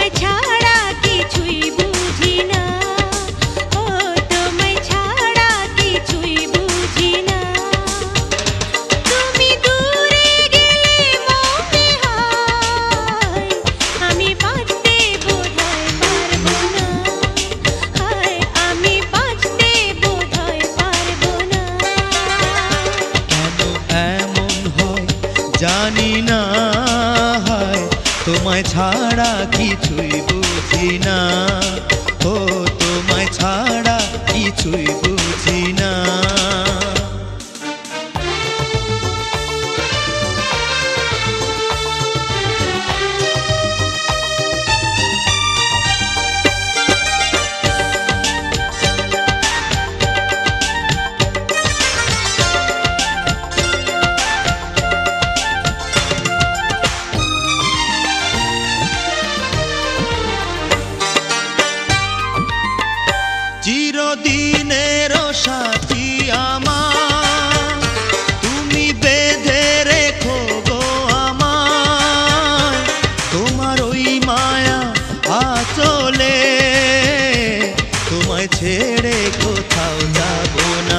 তোমায় ছাড়া কিছুই বুঝি না, ও তোমায় ছাড়া কিছুই বুঝি না। চিরদিনের সাথী আমার, তুমি বেঁধে রেখো গো আমায় তোমার ওই মায়া আঁচলে, তোমায় ছেড়ে কোথাও যাব না।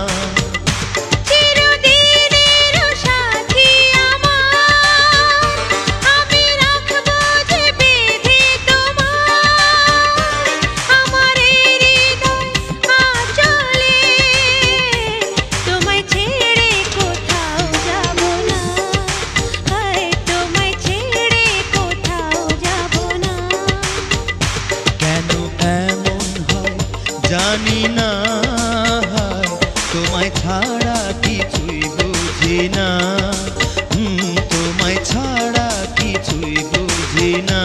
জানি না তোমায় ছাড়া কিছুই বুঝি না, তোমায় ছাড়া কিছুই বুঝি না।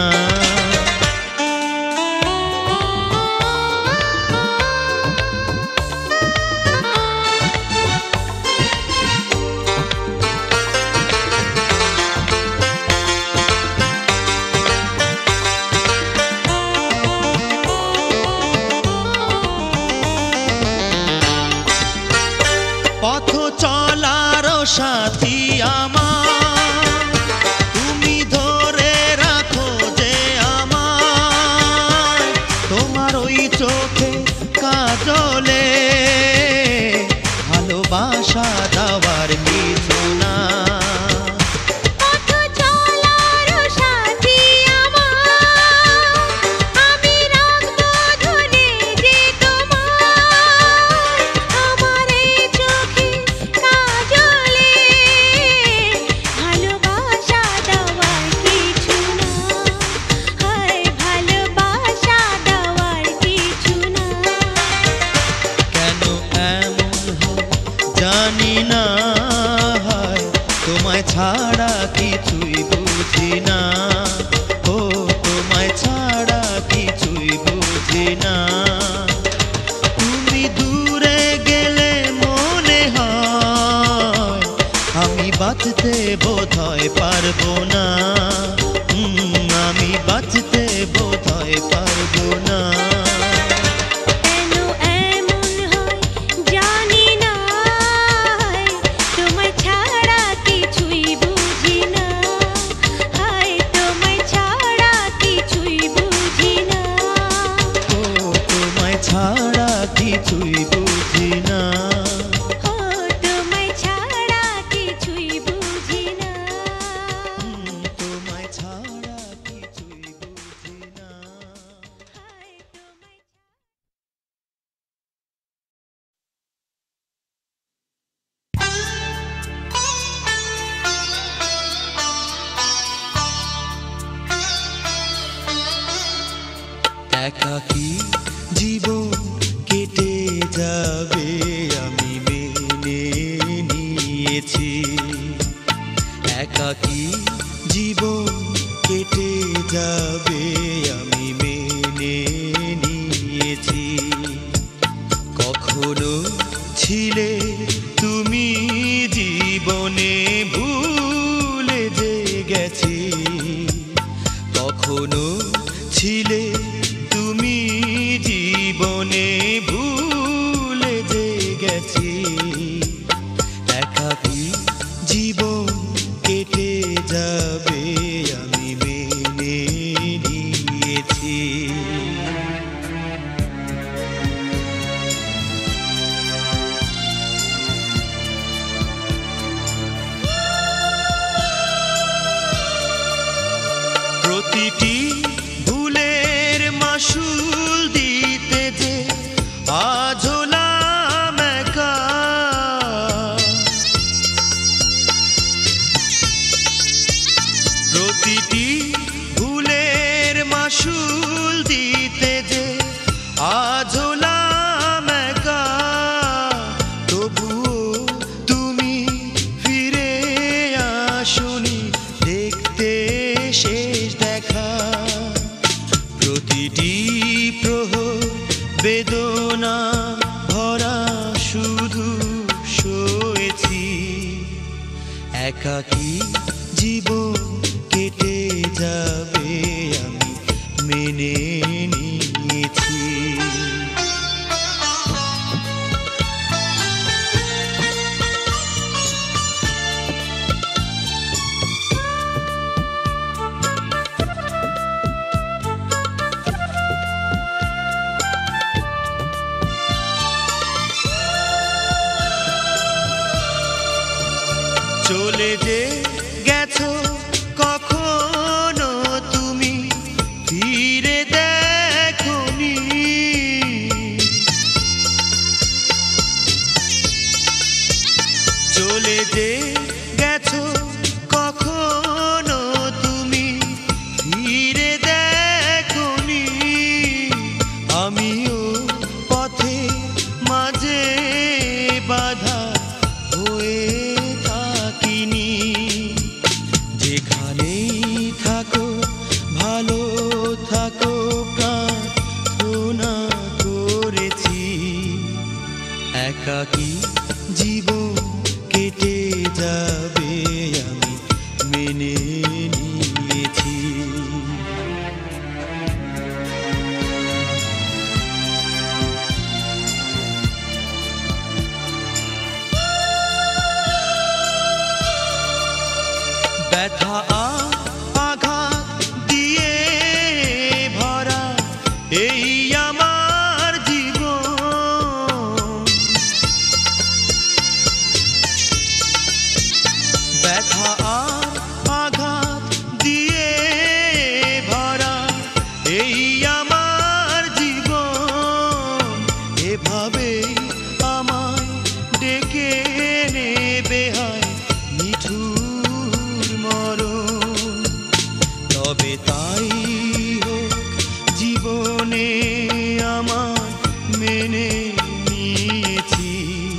পথ চলার সাথী আমার, তুমি ধরে রাখো যে আমায় তোমার ওই চোখে কাজলে, ভালোবাসা দেওয়ার কিছু না। জানি না তোমায় ছাড়া কিছুই বুঝি না, ও তোমায় ছাড়া কিছুই বুঝি না। তুমি দূরে গেলে মনে হয় আমি বাঁচতে বোধহয় পারবো না, আমি বাঁচতে বোধহয় পারবো না। ছাড়া কিছুই বুঝি না, ও তোমায় ছাড়া কিছুই বুঝি না, তোমায় ছাড়া কিছুই বুঝি না। একাকী জীবন কেটে যাবে আমি মেনে নিয়েছি, একাকী জীবন কেটে যাবে আমি মেনে নিয়েছি। কখনো ছিলে তুমি জীবনে ভুলে যে গেছি, কখনো ছিলে তুমি জীবনে ভুলে যে গেছি, একাকী জীবন কেটে যাবে আমি মেনে নিয়েছি। প্রতিটি প্রহর বেদনা ভরা শুধু সয়েছি একাকী জীবন কেটে যাবে আমি মেনে নিয়েছি চলে যে গেছো কখনো তুমি ফিরে দেখোনি চলে যে গেছো কখনো তুমি ফিরে দেখোনি আমিও পথে মাঝে বাধা হয়ে যেখানেই থাকো ভালো থাকো প্রার্থনা করেছি একাকী জীবন কেটে যাবে আমি মেনে নিয়েছি ব্যথা আঘাত দিয়ে ভরা এই আমার জীবন ব্যথা আঘাত দিয়ে ভরা এই আমার জীবন এভাবে আমায় ডেকে নেবে হয় নিঠুর তবে তাই হোক জীবনে আমার মেনে নিয়েছি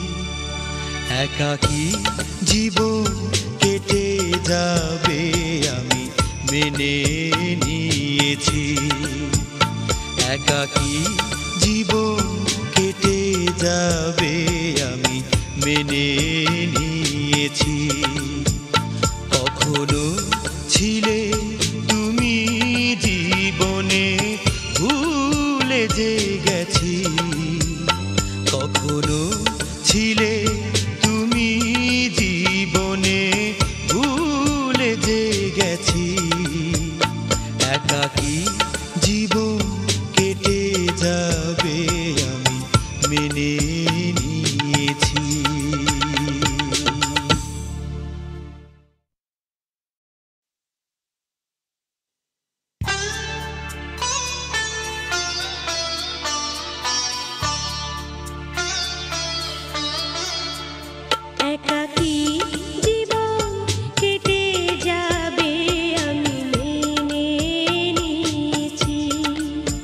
একাকী জীবন কেটে যাবে আমি মেনে নিয়েছি একাকী জীবন কেটে যাবে আমি মেনে নিয়েছি কখনো ছিলে তুমি জীবনে ভুলে যে গেছি কখনো ছিলে তুমি জীবনে ভুলে যে গেছি একাকী জীবন কেটে যাবে আমি মেনে নিয়েছি একাকী জীবন কেটে যাবে আমি মেনে নিয়েছি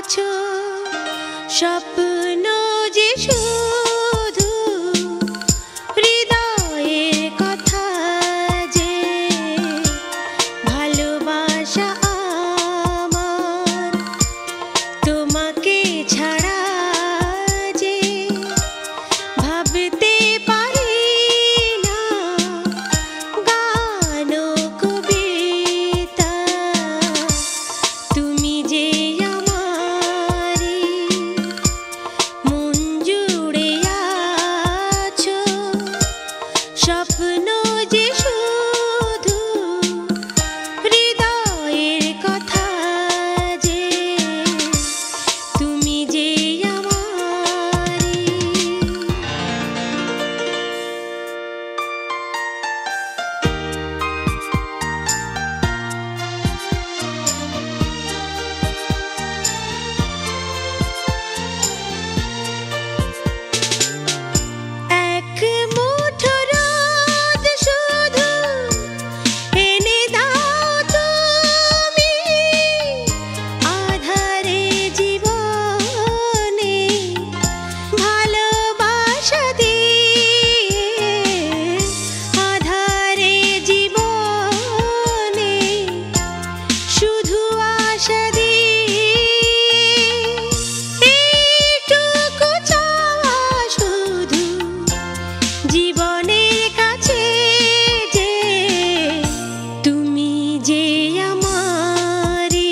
আছো স্বপ্ন যে শুধু হৃদয়ের কথা যে ভালোবাসা আমার তোমাকে ছাড়া যে ভাবতে পারি না গান কবিতা তুমি যে আমারি মন জুড়ে আছো স্বপ্ন যে শুধু হৃদয়ের কথা যে তুমি যে আমারি এক মুঠো রোদ শুধু এনে দাও তুমি আধারে জীবনে ভালোবাসা দিয়ে আধারে জীবনে শুধু আশা দিয়ে এইটুকু চাওয়া শুধু জীবনের কাছে যে তুমি যে আমারি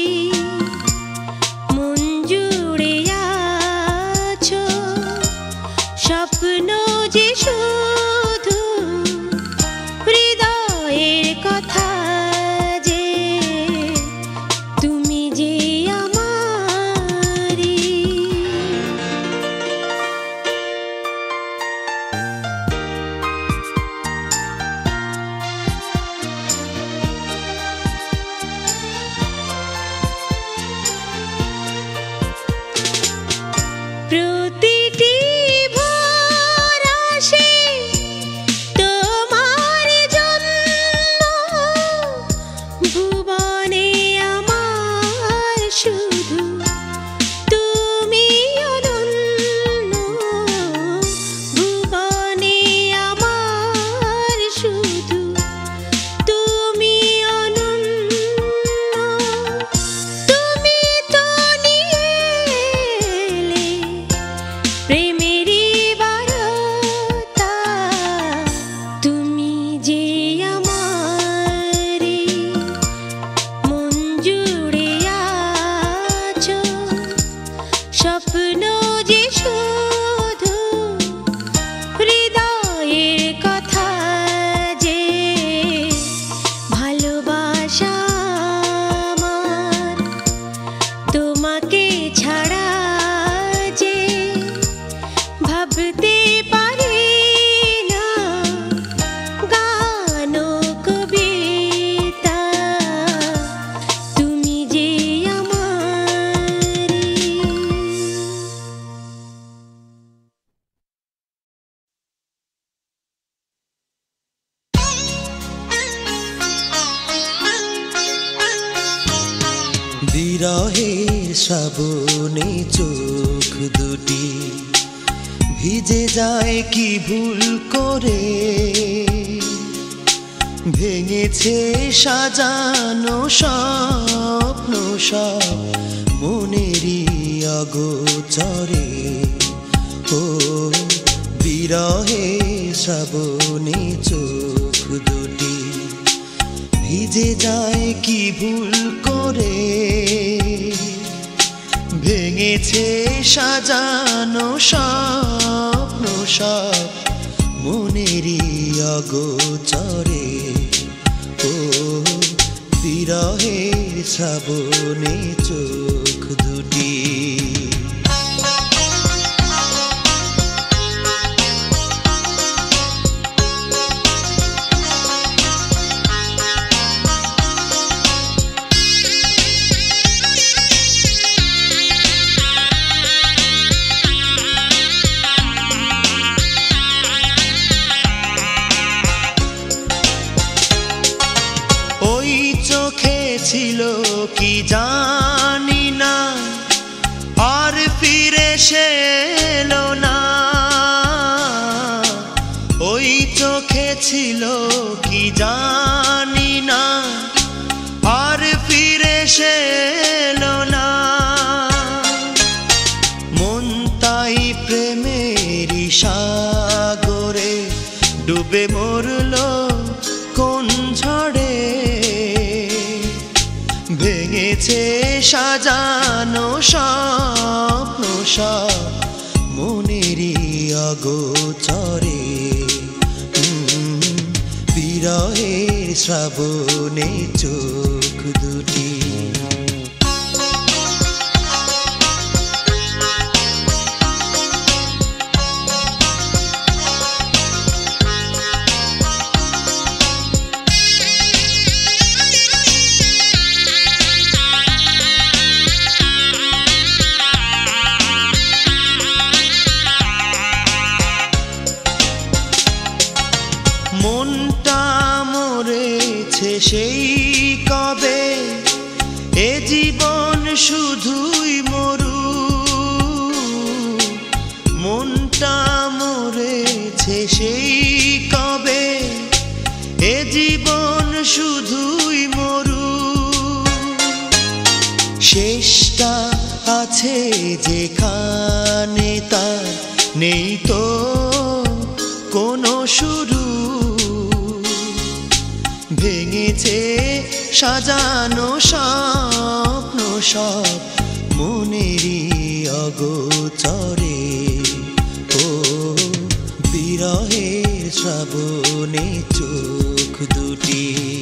মন জুড়ে আছো স্বপ্ন যে শুধু হৃদয়ের কথা যে তুমি যে আমারি প্রতিটি ভোর আসে তোমার জন্য ভুবনে আমার শুধু তুমি অনন্য ভুবনে আমার শুধু তুমি অনন্য তুমি তো নিয়ে এলে প্রেমেরই বারতা তুমি যে আমারি মন জুড়ে আছো স্বপ্ন যে শুধু হৃদয়ের কথা যে ভালোবাসা আমার তোমাকে ছাড়া যে ভাবতে পারি না গান কবিতা তুমি যে আমারি বিরহের শ্রাবণে চোখ দুটি ভিজে যায় কি ভুল করে ভেঙেছে সাজানো স্বপ্ন সব মনেরই অগোচরে ও বিরহের শ্রাবণে চোখ দুটি ভিজে যায় কি ভুল করে ভেঙেছে সাজানো স্বপ্ন সব মনেরই অগোচরে ও বিরহের শ্রাবণে চোখ দুটি ছিল কি জানি না সে এলো না, ওই চোখে ছিল কি জানি না, আর ফিরে সে এলো না। মন তাই প্রেমেরই সাগরে ডুবে মরল কোন ঝড়ে, ভেঙেছে সাজানো স্বপ্ন সব মনেরই অগোচরে। বিরহের শ্রাবণে চোখ দুটি মনটা মরেছে সেই কবে, এ জীবন শুধুই মরু। মনটা মরেছে সেই কবে, এ জীবন শুধুই মরু। শেষটা আছে যেখানে তার নেই তো কোনো শুরু, ভেঙেছে সাজানো স্বপ্ন সব মনেরই অগোচরে। ও বিরহের শ্রাবণে চোখ দুটি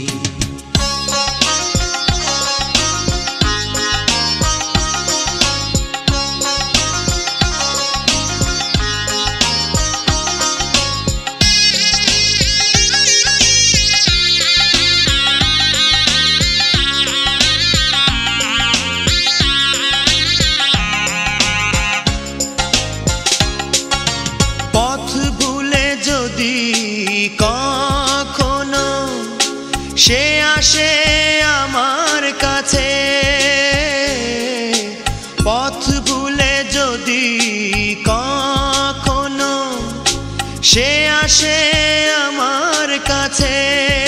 কখনো সে আসে আমার কাছে, পথ ভুলে যদি কখনো সে আসে আমার কাছে।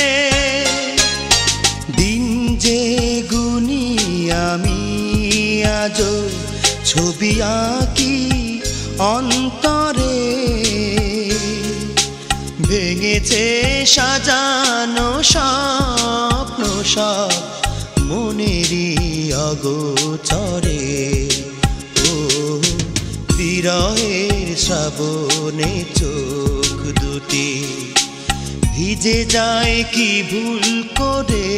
দিন যে গুনি আমি আজো ছবি আঁকি অন্তরে, ভেঙেছে সাজানো স্বপ্ন সব মনেরই অগোচরে। ও বিরহের শ্রাবণে চোখ দুটি ভিজে যায় কি ভুল করে,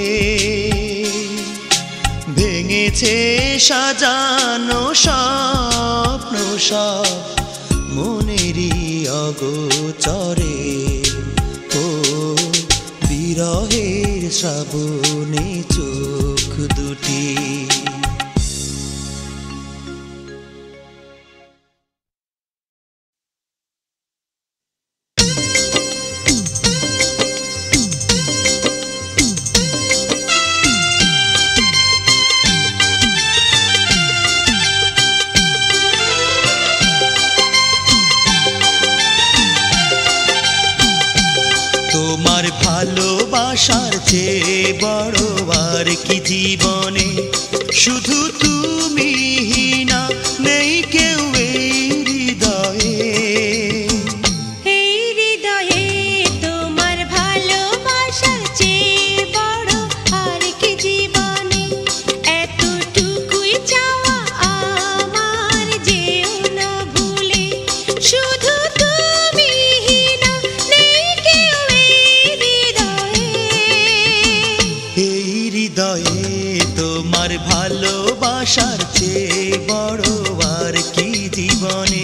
ভেঙেছে সাজানো স্বপ্ন সব মনেরই অগোচরে। ও বিরহের শ্রাবণে চোখ দুটি ভালোবাসার চেয়ে বড় আর কি জীবনে, শুধু তুমি না, নেই কেউ এই হৃদয়ে। এই হৃদয়ে তোমার ভালোবাসার চেয়ে বড় আর কি জীবনে, এতটুকুই চাওয়া আমার, যেও না ভুলে, শুধু তুমি না, নেই কেউ এই হৃদয়ে। তোমার ভালোবাসার চেয়ে বড় আর কি জীবনে।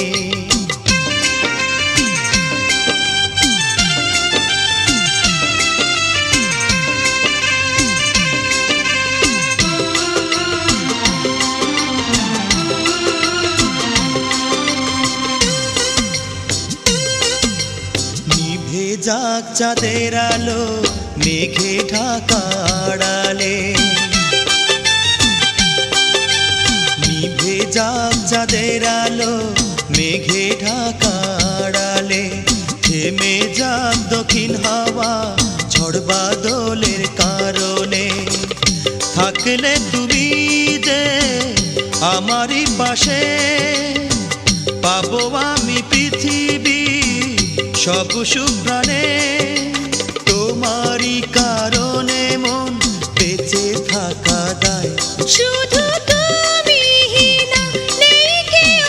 নিভে যাক চাঁদের আলো মেঘে ঢাকা আড়ালে, নিভে যাক চাঁদের আলো আলো মেঘে ঢাকা আড়ালে, থেমে যাক দক্ষিণ হাওয়া ঝড় বাদলের কারণে। থাকলে তুমি যে আমারই পাশে, পাবো আমি পৃথিবী সব সুখ প্রাণে। তোমারই কারণে মন বেঁচে থাকা দায়। শুধু তুমি না, নেই কেউ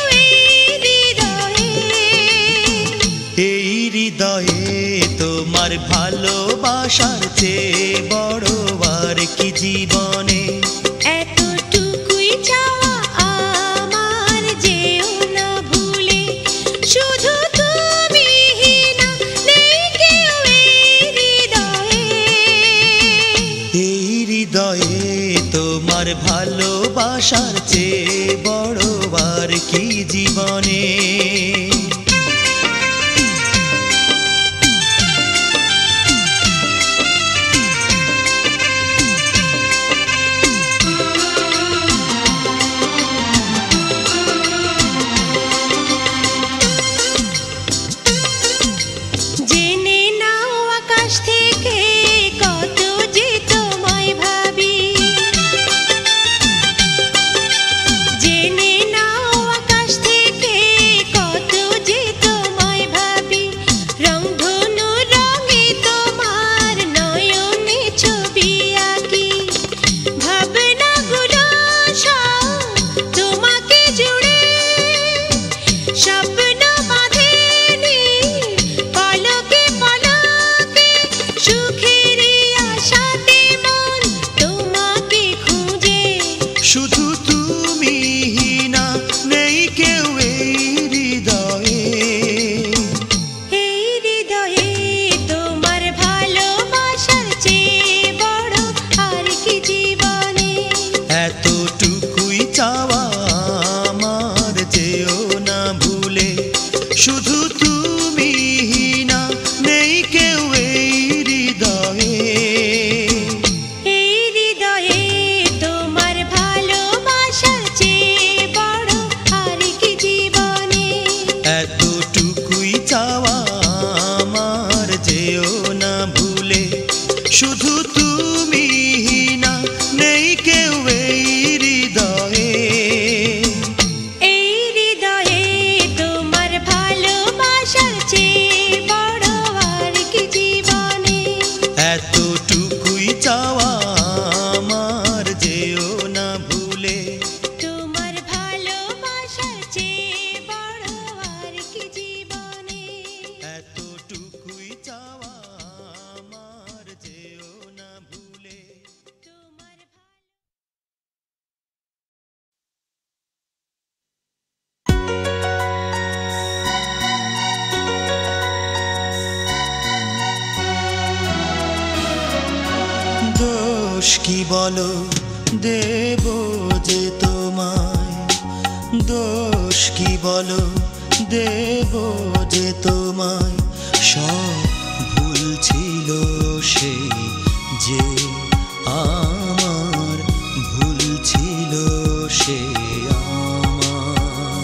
এই হৃদয়ে তোমার ভালোবাসার চেয়ে বড় আর কি জীবনে। এতটুকুই চাওয়া আমার, যেও না ভুলে। শুধু তুমি না, নেই কেউ এই হৃদয়ে তোমার ভালোবাসার চেয়ে বড় আর কি জীবনে। জেনে নাও আকাশ থেকে কত যে তোমায় ভাবি। জেনে নাও আকাশ থেকে কত যে তোমায় ভাবি। রংধনু রঙে তোমার নয়নে ছবি আঁকি। ভাবনাগুলো সব তোমাকে জুড়ে, স্বপ্ন বাঁধে নি পলকে পলকে। সুখেরই আশাতে মন তোমাকে খুঁজে। শুধু তুমি না, নেই কেউ এই হৃদয়ে। এই হৃদয়ে তোমার ভালোবাসার চেয়ে বড় আর কি জীবনে। এতটুকুই চাওয়া আমার, যেও না ভুলে। শুধু তুমি না, নেই কেউ এই হৃদয়ে। এই হৃদয়ে তোমার ভালোবাসার চেয়ে বড় আর কি জীবনে। এতটুকুই চাওয়া আমার, যেও না ভুলে। শুধু তুমি না, নেই কেউ এই হৃদয়ে। এই হৃদয়ে তোমার ভালোবাসার চেয়ে বড় আর কি জীবনে। এতটুকুই চাওয়া আমার, যেও না ভুলে। তোমার ভালোবাসার চেয়ে বড় আর কি জীবনে। এতটুকুই চাওয়া আমার, যেও না ভুলে। তোমার দোষ কি বলো দেব যে তোমায়, দোষ কি বলো দেব যে তোমায়। সব ভুল ছিল সেই যে আমার, ভুল ছিল সে আমার।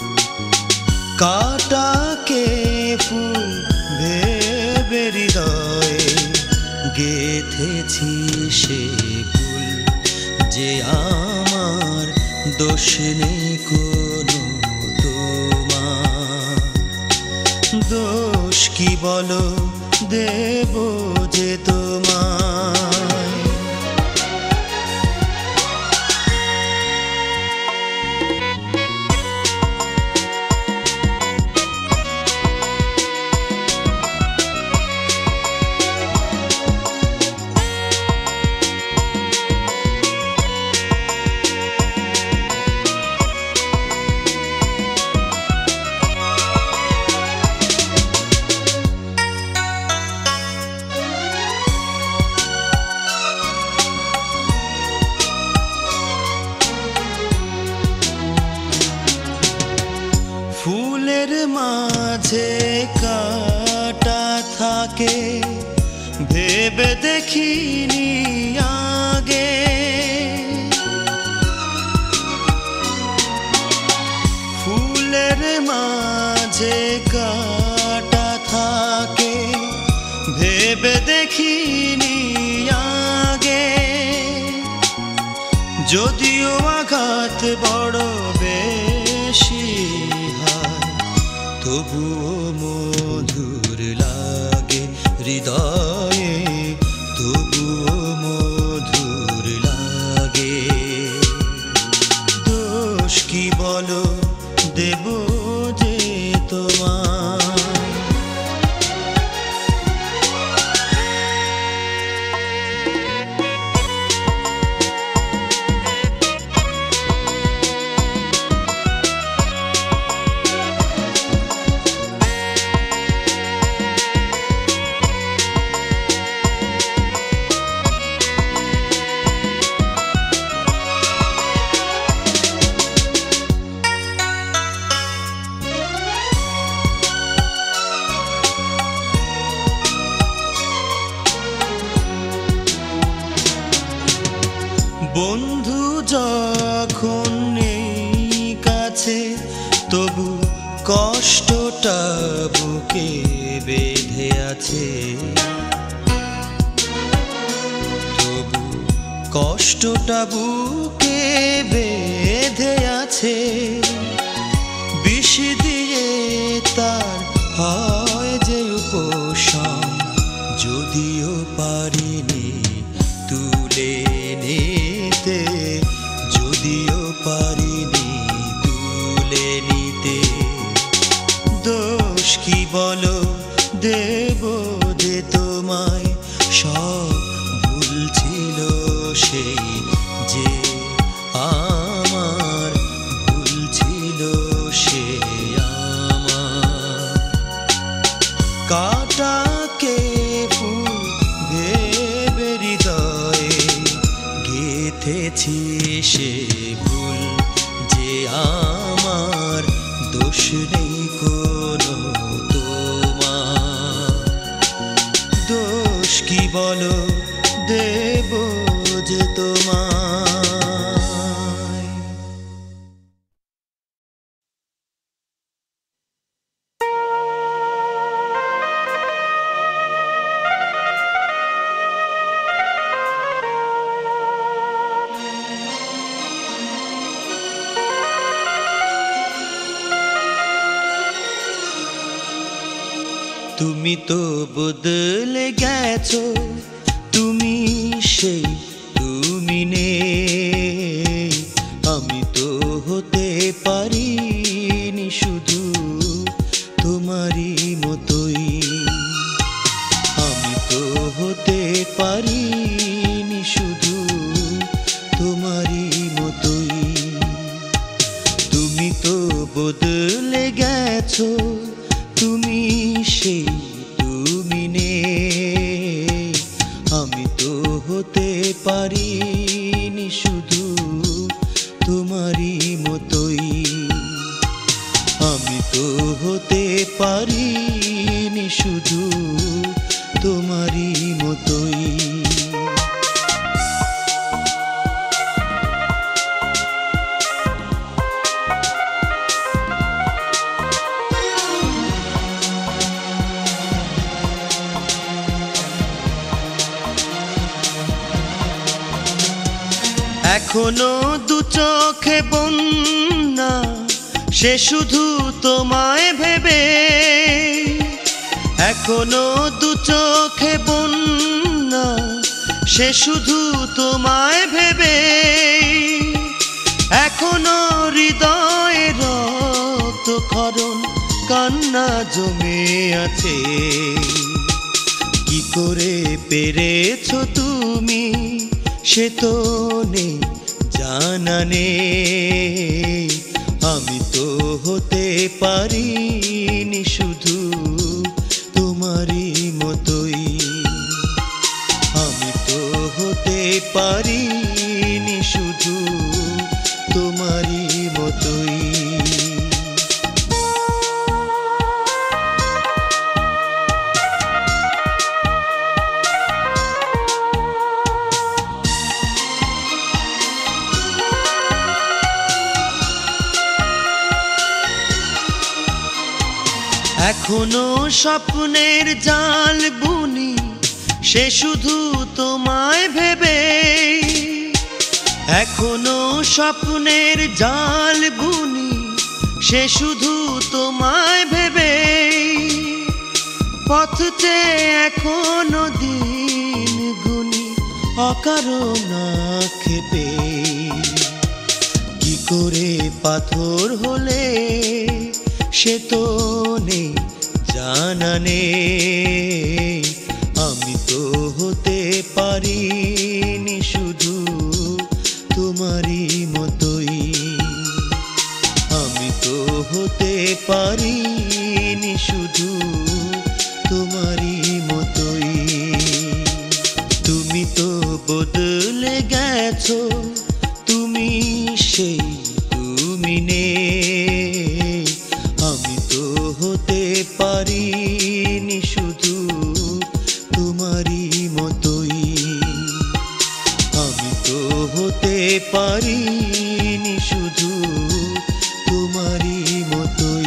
কাটাকে ফুল ভেবে হৃদয়ে গেথেছি সে ফুল যে আমার। দোষ নেই কোনো তোমার। দোষ কি বলো দেব যে তোমায়। ফুলের মাঝে কাটা থাকে ভেবে দেখিনি আগে। ফুলের যে কাটা থাকে ভেবে দেখিনি আগে, যদিও আঘাত বড় বেশি হয় তবুও মধুর লাগে হৃদয়ে, তবুও মধুর লাগে। দোষ কি বলো দেব যে তোমার, বন্ধু যখন নেই কাছে তবু কষ্টটা বুকে বেঁধে আছে, তবু কষ্টটা বুকে বেঁধে আছে। বিষ দিয়ে তার হয় যে উপশম, যদিও পারিনি তুলে নিতে, যদিও পারিনি তুলে নিতে। দোষ কি বলো দেব যে তোমায়, সব ভুল ছিল সেই যে আমার, ভুল ছিল সে আমার। কাটাকে ফুল ভেবে হৃদয়ে গেঁথেছি সে ভুল যে আমার, দোষ নেই কোনো তোমার। দোষ কি বলো দেব যে তোমায়। তুমি তো বদলে গেছো, তুমি সেই তুমি নেই। আমি তো হতে পারিনি শুধু তোমারই মতোই, আমি তো হতে পারিনি শুধু তোমারই মতোই। তুমি তো বদলে গেছো, তুমি সেই তুমি নেই। আমি তো হতে পারিনি শুধু তোমারই মতোই, আমি তো হতে পারিনি শুধু তোমারই মতোই। এখনো দু চোখে বন্যা, সে শুধু তোমায় ভেবে। এখনো দু চোখে বন্যা, সে শুধু তোমায় ভেবে। এখনো হৃদয়ে রক্তক্ষরণ, কান্না জমে আছে। কি করে পেরেছো তুমি সে তো নেই জানা নেই। আমি তো হতে পারিনি শুধু তোমারই মতোই, আমি তো হতে পারিনি শুধু তোমারই মতোই। এখনো স্বপ্নের জাল বুনি, সে শুধু তোমায় ভেবে। এখনো স্বপ্নের জাল বুনি, সে শুধু তোমায় ভেবে। পথ চেয়ে এখনো দিন গুনি, অকারণ ক্ষেপে। কি করে পাথর হলে সে তো নেই জানা নেই। আমি তো হতে পারিনি শুধু তোমারই মতোই। আমি তো হতে পারিনি শুধু তোমারই মতোই। তুমি তো বদলে গেছো, তুমি সেই তুমি নেই। আমি তো হতে পারিনি শুধু তোমারই মতোই। আমি তো হতে পারিনি শুধু তোমারই মতোই।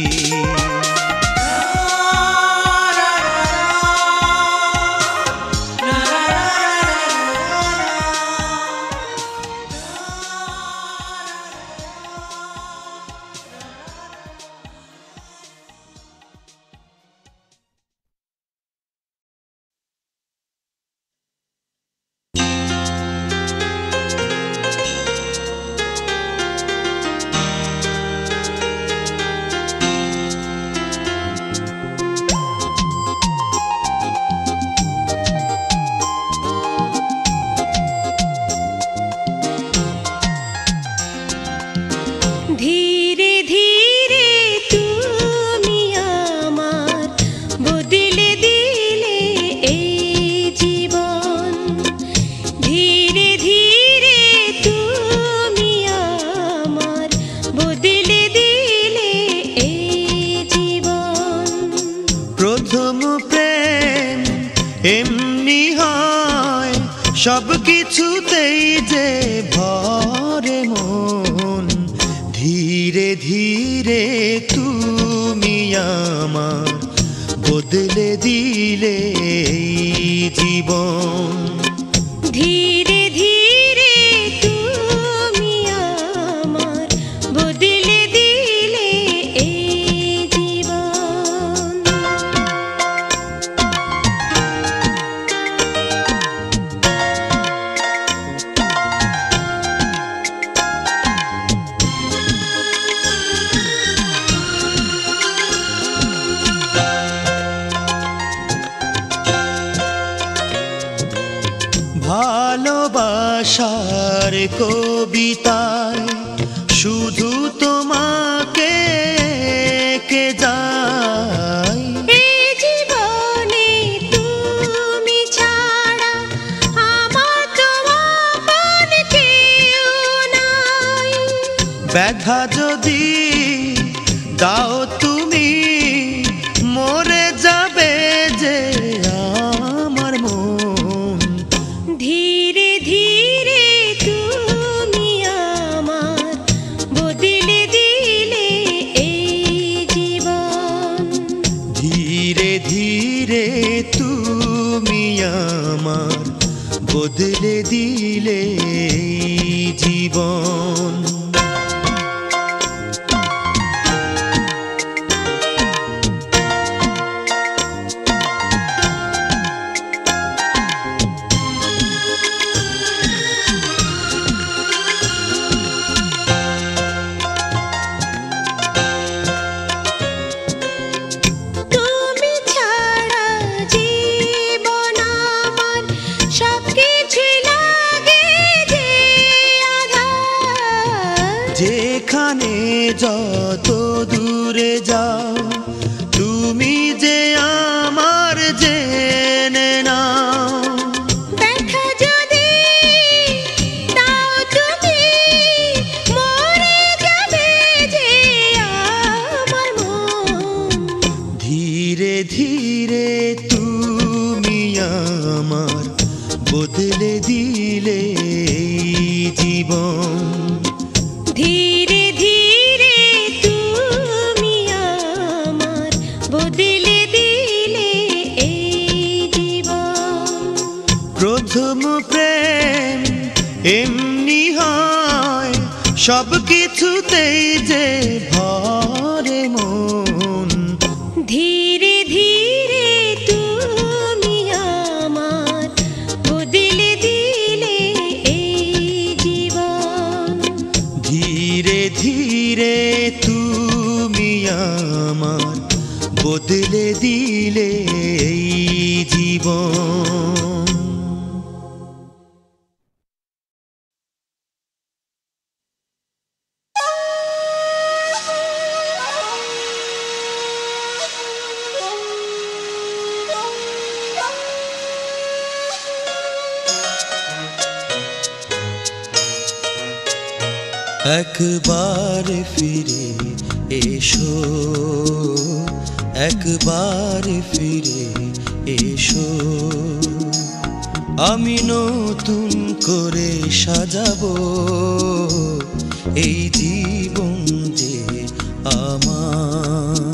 ধীরে ধীরে তুমি আমার বদলে দিলে এই জীবন। ধীরে ধীরে তুমি আমার বদলে দিলে এই জীবন। প্রথম প্রেম এমনি হয়, সব কিছুতেই যে ভরে মন। ধীরে ধীরে তুমি আমার বদলে দিলে এই জীবন। ধীরে ধীরে তুমি আমার বদলে দিলে এই জীবন। ভালোবাসার কবিতায় শুধু তোমাকে কে যায়। এই জীবনে তুমি ছাড়া আমার তো আপন কেউ নাই। ব্যথা যদি দাও তুমি, মরে যাবে যে আমার মন। ধীরে ধীরে তুমি আমার বদলে দিলে এই জীবন। ধীরে ধীরে তুমি আমার বদলে দিলে এই জীবন। তুমি ছাড়া জীবন আমার সবকিছু লাগে যে আধার। যেখানে যত দূরে যাও, তুমি যে আমার জেনে নাও। ব্যথা যদি দাও তুমি, মরে যাবে যে আমার মন। ধীরে ধীরে তুমি আমার বদলে দিলে এই জীবন। ধীরে ধীরে তুমি আমার যে ভরে মন। ধীরে ধীরে তুমি আমার বদলে দিলে এই জীবন। ধীরে ধীরে তুমি আমার বদলে দিলে এই জীবন। একবার ফিরে এসো, একবার ফিরে এসো, আমি নতুন করে সাজাবো এই জীবন যে আমার।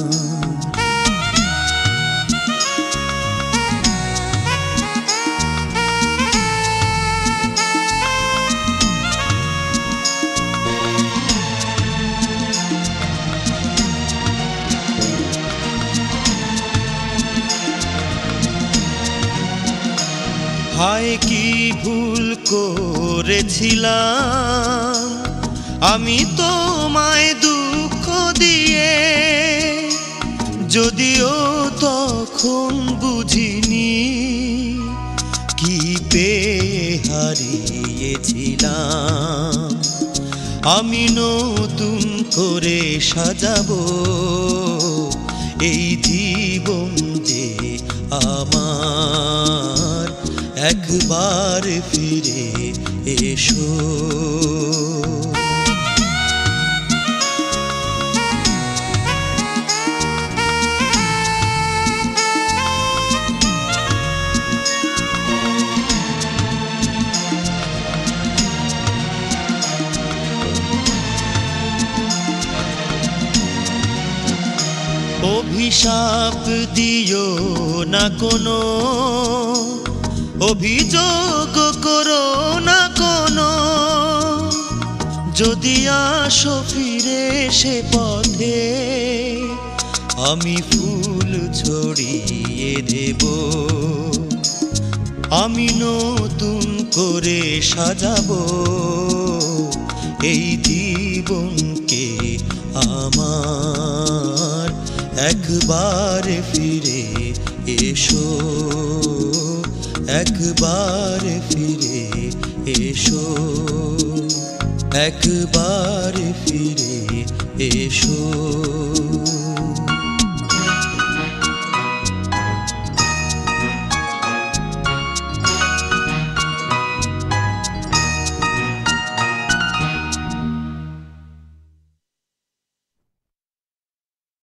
হায় কি ভুল করেছিলাম আমি তোমায় দুঃখ দিয়ে, যদিও তখন বুঝিনি কি পেয়ে হারিয়েছিলাম। আমি নতুন করে সাজাবো এই জীবন যে আমার। একবার ফিরে এসো। অভিশাপ দিও না কোনো, অভিযোগ করো না কোনো, যদি আসো ফিরে সে পথে আমি ফুল ছড়িয়ে দেব। আমি নতুন করে সাজাবো এই জীবনকে আমার। একবার ফিরে এসো, একবার ফিরে এসো, একবার ফিরে এসো।